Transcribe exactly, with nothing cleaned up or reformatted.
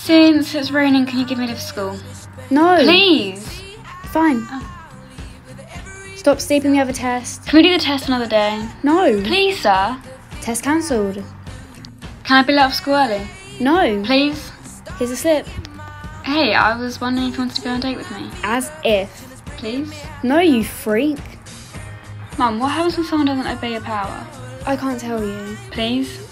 Since it's raining, can you give me a lift to school? No. Please. Fine. Oh. Stop sleeping, we have a test. Can we do the test another day? No. Please, sir. Test cancelled. Can I be let off school early? No. Please. Here's a slip. Hey, I was wondering if you wanted to go on a date with me. As if. Please? No, you freak. Mum, what happens when someone doesn't obey your power? I can't tell you. Please?